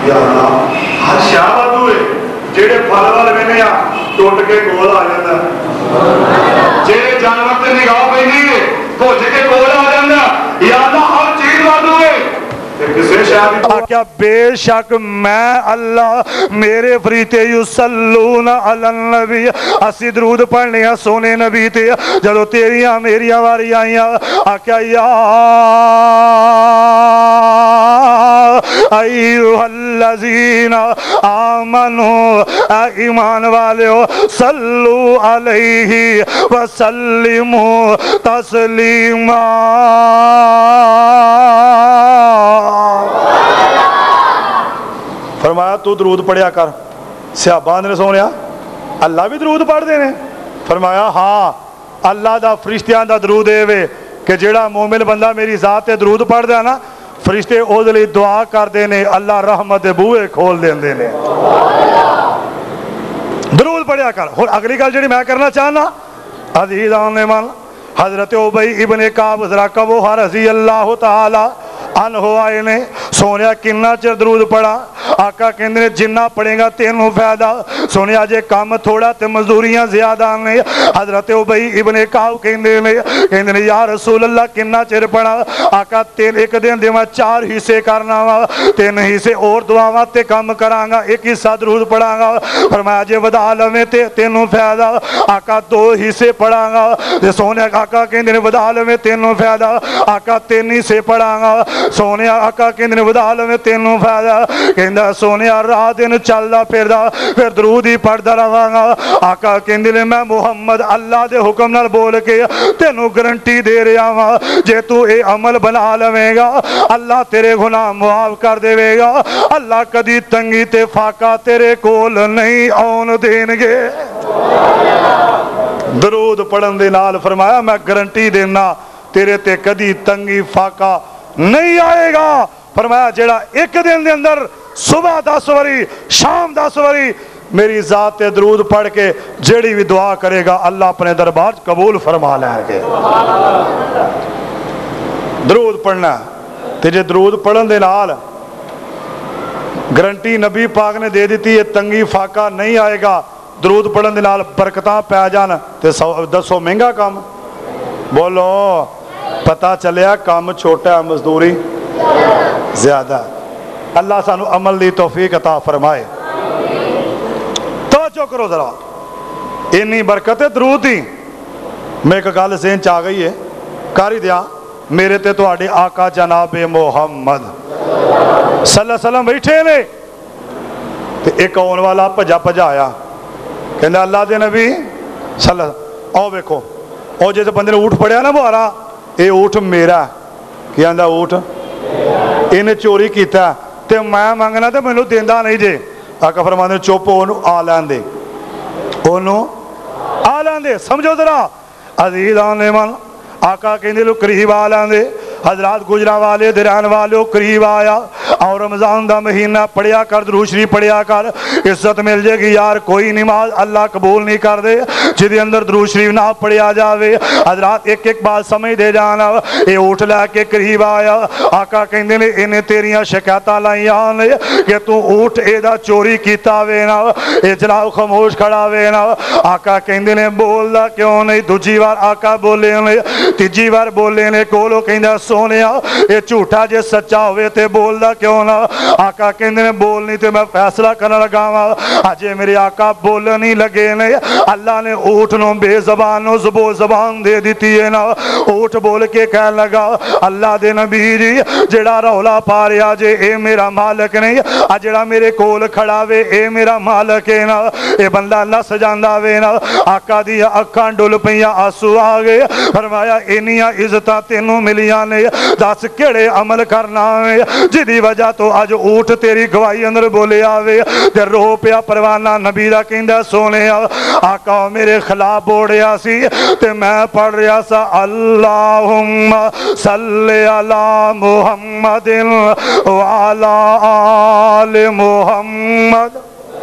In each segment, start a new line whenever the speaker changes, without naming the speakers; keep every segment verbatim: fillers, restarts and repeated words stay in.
یا اللہ ہر شاہ وادو ہے جیڑے پھل وال وینے آ ٹوٹ کے کول آ جاندا جیڑے جانور تے نگاہ پئی نہیں ہے بھج کے کول آ جاندا یا اللہ ہر چیز وادو ہے کیا بے شک میں اللہ میرے فریتے یسلون علی النبی اسی درود پڑھنے ہیں سونے نبی تے جدو تیریاں میریاں واری آئیاں آکیا یا ایوہ الذین آمنوا ایمان والیو صلو علیہ وسلموا تسلیما فرمایا تو درود پڑھیا کر صحابہ نے سونیا اللہ بھی درود پڑھ دینے فرمایا ہاں اللہ دا فرشتیاں دا درود اے وے کہ جیڑا مومن بندہ میری ذات تے درود پڑھ دیا نا فرشتے او دے لئی دعا کر دینے اللہ رحمت بوئے کھول دین دینے درود پڑھیا کر اور اگلی گل جڑی میں کرنا چاہنا عزیزان نے من حضرت ابی ابن کعب ذرا کبو رضی اللہ تعالی عنہ آئے نے سونیا کنہ چر درود پڑھا آقا کہندے نے جنہ پڑھیں گا تینوں فائدہ سونیا جے کام تھوڑا تے مزدوریاں زیادہ نے حضرت ابی ابن کعب کہندے نے کہندے نے یا رسول اللہ کنہ چر پڑھا آقا تین ایک دن دے میں چار حصے کرنا وا تین حصے اور دعاواں تے کام کراں گا ایک حصہ درود پڑھاں گا فرمایا جے ودا لویں تے تینوں فائدہ آقا دو حصے پڑھاں گا تے سونیا آقا کہندے نے ودا لویں تینوں فائدہ آقا تین حصے پڑھاں گا سونیا آقا کہندے نے ودا لویں تینوں فائدہ کہندا سونیا رات دن چلدا پھردا پھر درود ہی پڑھدا رہاں گا آقا کہندے نے میں محمد اللہ دے حکم نال بول کے تینوں گارنٹی دے رہا ہاں جے تو اے عمل بنا لویں گا اللہ تیرے گناہ معاف کر دے گا اللہ کدی تنگی تے فاقہ تیرے کول نہیں آن دین گے درود پڑھن دے نال فرمایا میں گارنٹی دینا تیرے تے کدی تنگی فاقہ نہیں آئے گا فرمایا جیڑا ایک دن دے اندر صبح دس واری شام دس واری میری ذات تے درود پڑھ کے جیڑی بھی دعا کرے گا اللہ اپنے دربار قبول فرما لیں گے درود پڑھنا تے جے درود پڑھن دے نال گارنٹی نبی پاک نے دے دیتی ہے تنگی فاقہ نہیں آئے گا درود پڑھن دے نال برکتاں پہ جان تے دسو مہنگا کام بولو پتہ چلیا کام چھوٹا ہے مزدوری زیادہ اللہ سانو عمل دی توفیق عطا فرمائے توجہ کرو ذرا انی برکت درود دی میں ایک گل ذہن چاہ گئی ہے کاری دیا میرے تے تواڈے آقا جناب محمد صلی اللہ علیہ وسلم بیٹھے نے تے ایک آن والا پجا پجا آیا کہندے اللہ دے نبی صلی اللہ علیہ وسلم آؤ ویکھو او جیسے بندے نے اونٹ پڑیا نا بہارا اے اونٹ میرا کی آندا اونٹ انہیں چوری کیتا تے میں مانگنا تے مینوں دیندا نہیں جے آقا فرماندے چپ اونوں آ لین دے اونوں آ لین دے سمجھو ذرا عزیزان من آقا کہندے لو قریب آ لین دے حضرات گجرا والے دران والے قریب آیا اور رمضان دا مہینہ پڑھیا کر درود شریف پڑھیا کر عزت مل جائے گی یار کوئی نماز اللہ قبول نہیں کر دے جدی اندر درود شریف نہ پڑھیا جاوے حضرات ایک ایک بات سمجھ دے جانا اے اٹھ لے کے قریب آیا آقا کہندے نے انہیں تیریاں شکایتاں لائیاں نے کہ تو اٹھ اے دا چوری کیتا وے نا اے جناب خاموش کھڑا وے نا آقا کہندے نے بول دا کیوں نہیں دوجی بار آقا بولے نے تیجی بار بولے نے کولو کہندا سونیا اے جھوٹا جے سچا ہوئے تے بول دا کیوں نا آقا کہندے نے بول نہیں تے میں فیصلہ کرنا لگا وا اجے میرے آقا بول نہیں لگے نے اللہ نے اونٹ نو بے زبان نو زبو زبان دے دیتی ہے نا اونٹ بول کے کہنے لگا اللہ دے نبی جی جڑا رولا پا رہا جے اے میرا مالک نہیں آ جڑا میرے کول کھڑا وے اے میرا مالک ہے نا اے بندہ نس جاندا وے نا آقا دی اکھاں ڈل پیاں آنسو آ گئے فرمایا انیاں عزتاں تینوں ملیاں نے دس کیڑے عمل کرنا ہے جدی وجہ تو اج اونٹ تیری گواہی اندر بولے آوے تے رو پیا پروانہ نبی دا کہندا سونے آقا میرے خلاف بوڑیا سی تے میں پڑھ رہا سا اللہم صلی علی محمد وعلی آل محمد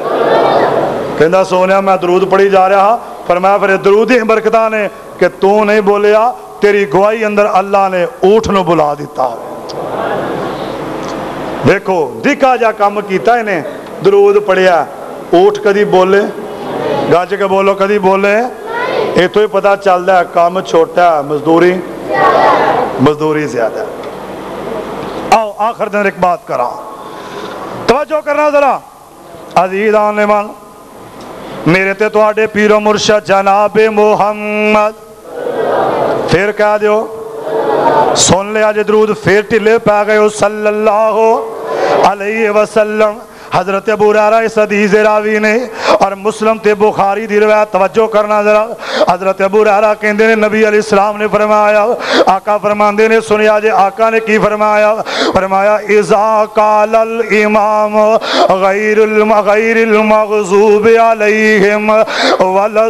کہندا سونے میں درود پڑھی جا رہا فرمایا پھر درود ہی برکتاں نے کہ تو نہیں بولیا تیری گواہی اندر اللہ نے اونٹ نو بلا دیتا دیکھو دکھا جا کام کیتا انہیں درود پڑھیا اٹھ کدی بولے گج کے بولو کدی بولے یہ تو ہی پتا چلتا ہے کام چھوٹا ہے مزدوری مزدوری زیادہ. آؤ آخر دن ایک بات کرا توجہ کرنا ذرا عزیزان من میرے تے تو آڈے پیر و مرشد جناب محمد پھر کہہ دیو سن لے آج درود پھر ٹلے پہ گئے صلی اللہ علیہ وسلم. حضرت ابو ہریرہ اس حدیث راوی نے اور مسلم تے بخاری دی روایت توجہ کرنا ذرا. حضرت ابو ہریرہ کہندے نے نبی علیہ السلام نے فرمایا آقا فرماندے نے سنیا جے آقا نے کی فرمایا فرمایا اذا قال الامام غیر غیر المغضوب علیہم ولا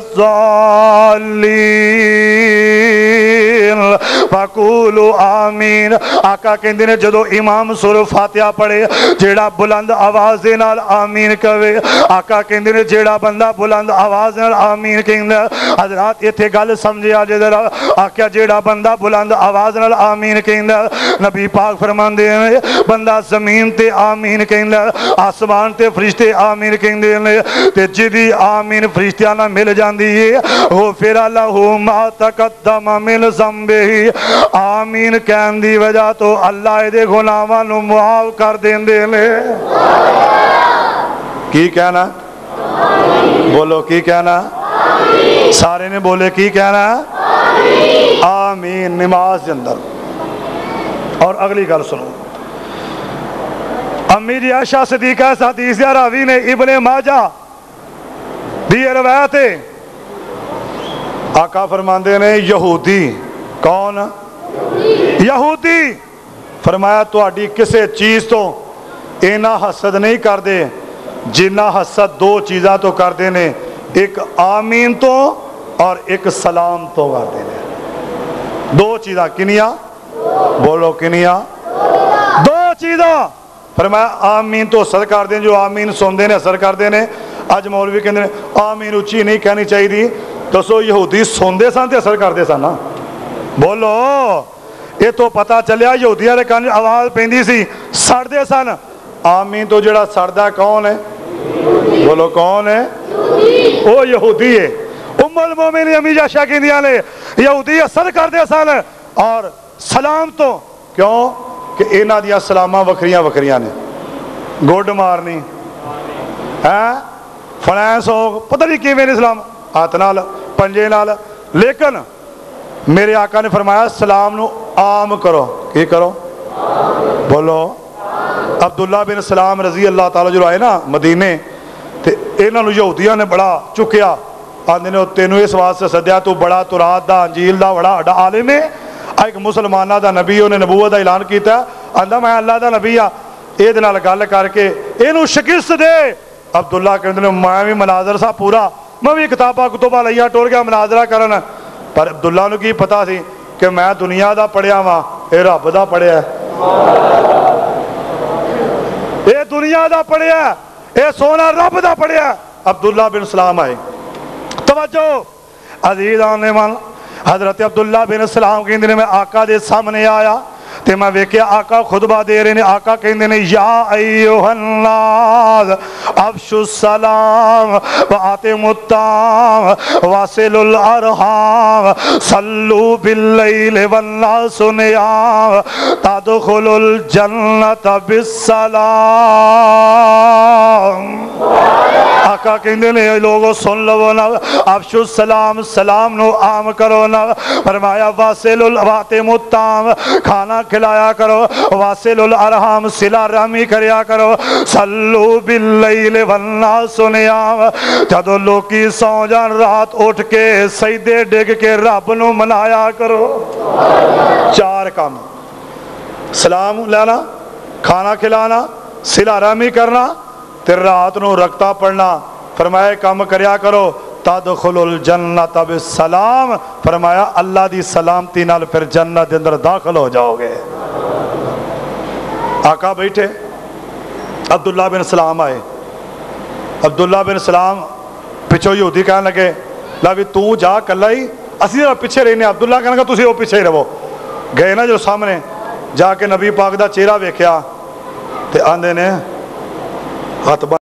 الضالین فقولوا آمین. آقا کہندے نے جدو امام سورہ فاتحہ پڑھے جیڑا بلند آواز نال آمین کہے. آقا کہندے نے جیڑا بندہ بلند آواز نال آمین کہندا حضرات ایتھے گل سمجھیا جے ذرا آکھیا جیڑا بندہ بلند آواز نال آمین کہندا نبی پاک فرماندے نے بندہ زمین تے آمین کہندا آسمان تے فرشتے آمین کہندے نے تے جدی آمین فرشتیاں نال مل جاندی ہے غفر لہ ما تقدم من ذنبہ آمین کہن دی وجہ تو اللہ دے گناہاں نو معاف کر دیندے نے. کی کہنا بولو کی کہنا سارے نے بولے کی کہنا آمین. نماز کے اندر اور اگلی گل سنو امی جی عائشہ صدیقہ حدیث راوی نے ابن ماجہ دی روایت ہے آقا فرماندے نے یہودی کون یہودی فرمایا تہاڈی کسے چیز تو اینا حسد نہیں کر دے جنہ حسد دو چیزاں تو کر دینے ایک آمین تو اور ایک سلام تو کر دینے. دو چیزاں کنیا بولو کنیا دو چیزاں فرمایا آمین تو اثر کر دیں جو آمین سن دینے اثر کر دینے. اج مولوی کہندے آمین اچھی نہیں کہنی چاہیے دی تو سو یہودی سن دے سن تے اثر کر دے سن نا بولو یہ تو پتا چلیا یہودیاں دے کان آواز پیندی سی سڑ دے سن. آمین تو جڑا سڑدا کون ہے بولو کون ہے وہ یہودی ہے. ام المومنین امی عائشہ کہندیاں نے یہودی اثر کر دے سن اور سلام تو کیوں کہ انہاں دیاں سلاماں وکھریاں وکھریاں نے گوڈ مارنی ہے فلانس ہو پتہ نہیں کیویں نے سلام ہاتھ نال پنجے نال لیکن میرے آقا نے فرمایا سلام نو عام کرو کی کرو بولو. عبداللہ بن سلام رضی اللہ تعالیٰ جو آئے نا مدینے تے انہاں نو یہودیاں نے بڑا چکیا آندے نے تینوں اس واسطے سدیا تو بڑا تورات دا انجیل دا بڑا اڈا عالم ہے ایک مسلمانہ دا نبی انہیں نبوت دا اعلان کیتا ہے آندا میں اللہ دا نبی ہاں اے دے نال گل کر کے اینو شکست دے. عبداللہ کہندے نے میں بھی مناظر سا پورا میں بھی کتاباں کتباں لئیاں ٹور گیا مناظرہ کرن پر عبداللہ نو کی پتا سی کہ میں دنیا دا پڑھیا ہاں اے رب دا پڑھیا ہے اے دنیا دا پڑھیا ہے اے سونا رب دا پڑھیا ہے. عبداللہ بن سلام آئے توجہ عزیزان من حضرت عبداللہ بن سلام کہندے نے میں آقا دے سامنے آیا تے میں ویکھیا آقا خطبہ دے رہے نے. آقا کہندے نے یا ایھا الناس افشوا السلام وآتموا الطعام واصلوا الارحام صلوا باللیل والناس نیام تدخلوا الجنة بالسلام. آقا کہندے نے لوگوں سن لو نا افشوا السلام سلام نو عام کرو نا. فرمایا واصلوا وآتموا الطعام کھانا کھلایا کرو واصل الارحام صلہ رحمی کریا کرو صلو باللیل والناس نیام جدو لوکی سو جان رات اٹھ کے سجدے ڈگ کے رب نو منایا کرو. چار کام سلام لینا کھانا کھلانا صلہ رحمی کرنا تے رات نو رکھتا پڑھنا. فرمایا کام کریا کرو تدخل الجنت بالسلام فرمایا اللہ دی سلامتی نال پھر جنت دے اندر داخل ہو جاؤ گے. آقا بیٹھے عبداللہ بن سلام آئے. عبداللہ بن سلام پچھو یہودی کہنے لگے لاوی تو جا کلا ہی اسی ذرا پیچھے رہنے. عبداللہ کہنے لگا تسی وہ پیچھے ہی رہو. گئے نا جو سامنے جا کے نبی پاک دا چہرہ ویکھیا تے آندے نے ہاتھ